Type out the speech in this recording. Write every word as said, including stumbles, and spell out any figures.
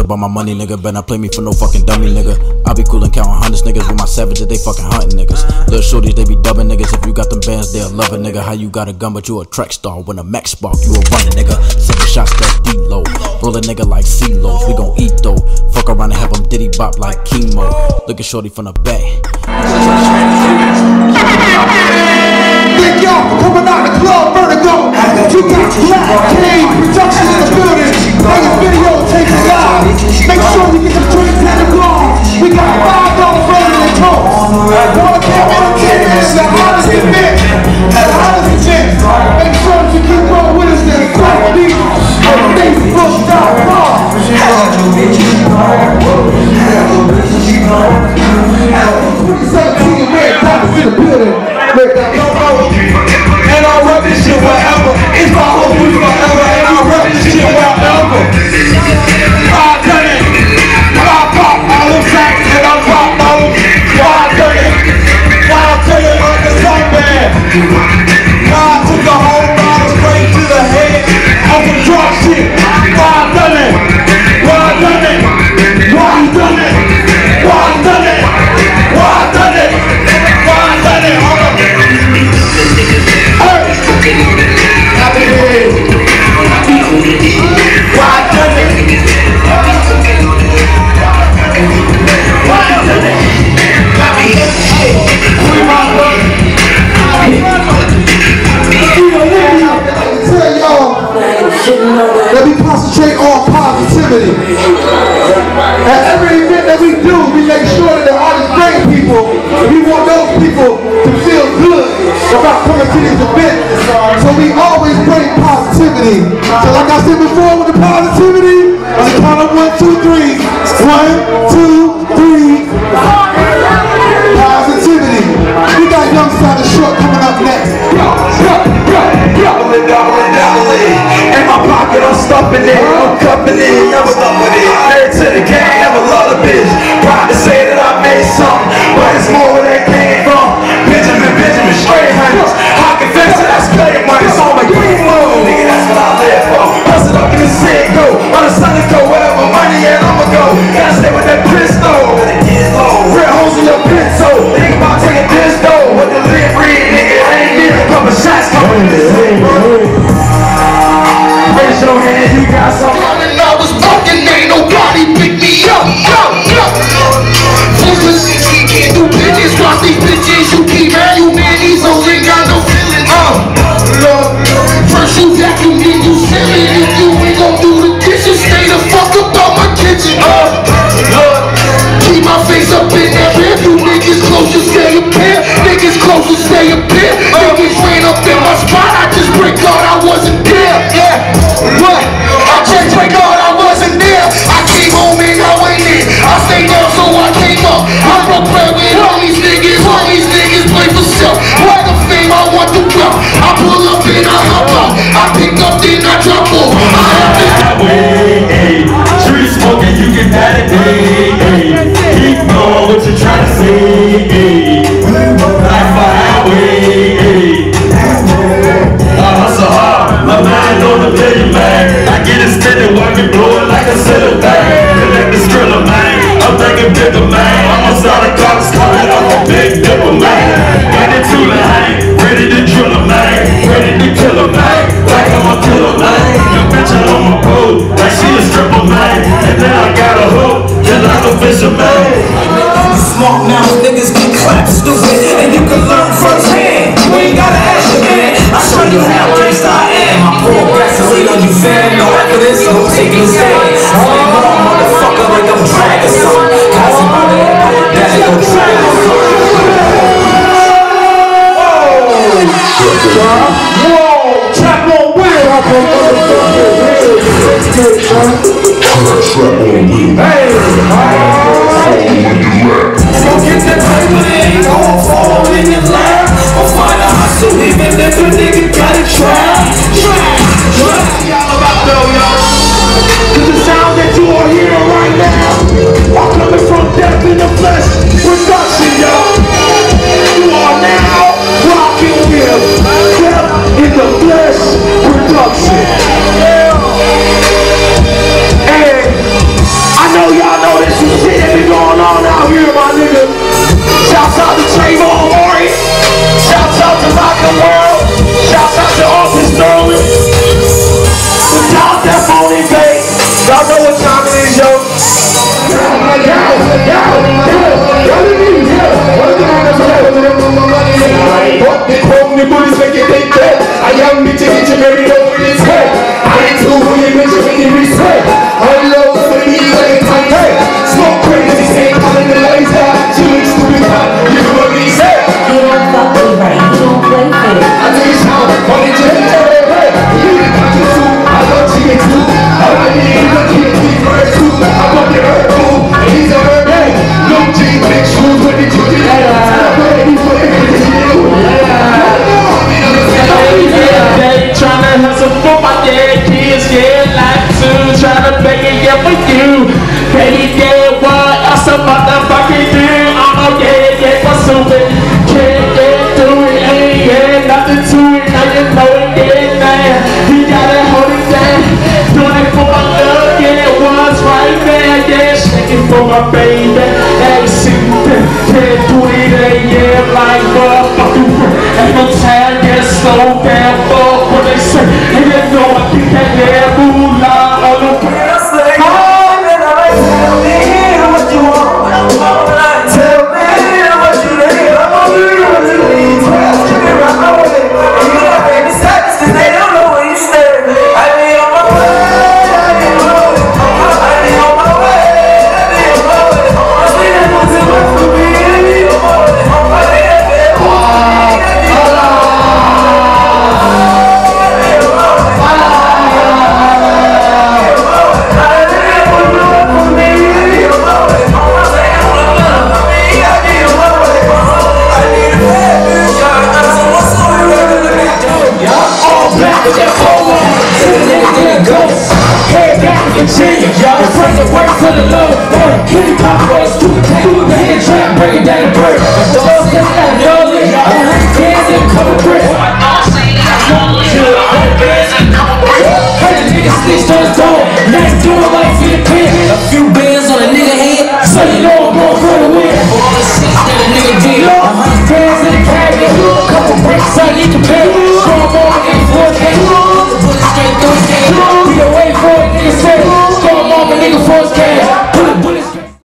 about my money, nigga. Better not play me for no fucking dummy, nigga. I be cool and counting hundreds, niggas. With my savages, they fucking hunting, niggas. Little shorties, they be dubbing, niggas. If you got them bands, they'll love it, nigga. How you got a gun, but you a track star. When a Max spark, you a running, nigga. Seven shots, that D-low. Roll a nigga like C-lows. We gon' eat, though. Fuck around and have them diddy bop like chemo. Look at shorty from the back. Thank y'all for coming out the club, Vertigo. You got Black King Productions in the building. Niggas video taking live. Make sure you get some drinks and the bar. We got five dollars rolling in toast. Wanna get entertainment? It's the hottest event. The hottest event. Make sure you keep going with us then. Quack Beat on Facebook dot com. twenty seventeen Red Diamonds in the building. Red Diamonds. And I'll rep this shit wherever. It's my whole week forever. And I'll rep this shit wherever. I done it. I pop all them sacks and I pop all them. I done it. I tell you like a song band. I took the whole bottle straight to the head. On some drug shit. I done it. I done it. I done it. I done it. I done it. I done it. Hold up. Let me concentrate on positivity. At every event that we do, we make sure that the artists bring people. We want those people to feel good about coming to these events. So we always bring positivity. So like I said before with the positivity, on the count of one, two, three. One, two, three. Positivity. We got Young Side Short coming up next. Doubling, doubling, doubling. In my pocket, I'm stuffing it. I'm cupping it. I'm stuffing it. Married to the game, never love a bitch. Proud to say that I made something, but it's more where that came from. Benjamin, Benjamin, straight hunters. I confess that I spent money. It's on my green mode. Nigga, that's what I live for. Bust it up in the city, go. On the sun go, wherever money and I'ma go. Gotta stay with that pistol. Real holes in your pencil. Think about taking this though. What the lid read, nigga, ain't near a couple shots coming this way, bro. Raise your hand, you got something. And I was broken, ain't nobody pick me up. Up, up. Fools, he can't do business. Watch these bitches, you keep mad, you man, these hoes ain't got no feelings. Uh, look, first you vacuum, then you sell it. If you ain't gon' do the dishes, stay the fuck up out my kitchen. Uh, look, keep my face up in that bed. You niggas close to stay up here. Niggas close to stay up here. Niggas ran up in my spot. I just pray God I wasn't there. Yeah, what? I just pray God I wasn't there. I came home and I went in. I stayed down so I came up. I broke bread with all these niggas. All these niggas play for self. Why the fame I want to wealth? I pull up and I hop out. I pick up then I drop off. I have this highway, street smoking, you can have it, hey, keep going what you trying to say, life a highway, I hustle hard, my mind on the million, man. I get it steady, work it, blow it like a silver bag. Collect the skrilla, man. I'm thinking bigger, man. I'm gonna start a car, started off a big dipper, man. Ready to the hang, ready to drill a man, ready to kill a man, like I'm a killer, man. Your bitch on my pole, like she a stripper, man. And then I got a hook, just like a fisherman. Smart now, niggas get clapped stupid, and you can learn firsthand. You ain't gotta ask your man. I show you how gangsta I am. I pour gasoline on you, fam. No evidence, no taking a stand. Flame on, motherfucker, like I'm dragging something. Cause I'm out of here, that ain't no drag or something. Whoa, trap on wheel. Hey, don't get that paper, it ain't gon' fall in your lap. I'll find a hustle, even if a nigga got a trap. Trap, trap. y'all about though, y'all. Cause the sound that you are hearing right now are coming from Death in the Flesh production, y'all. You are now rocking with Death in the Flesh production. And I tryna make it, yeah, for you. Can you get what else a motherfucking do? I'm a yeah, yeah, pursue it. Can't get through it, ain't yeah, nothing to it. Now you know it, yeah, man. You gotta hold it down. Doing it for my love, yeah, it was right there, yeah. Shaking for my baby, hey, see, can't do it, yeah, like motherfucking. And no time, yeah, slow down, fuck what they say. And you know I think that yeah, moolah on the way. Tell me what you want. Tell me what you need. I'm gonna do what you need. Keep it right my way. And you know, baby, seconds, cause they don't know where you stay. I be on my way. I be on my way. I be on my way. I be on my way. I see that what's in my for me. I be on my way. I be Y'all bring the work to the low, kitty pop boys to the tank, the head trap, bring it down the bird.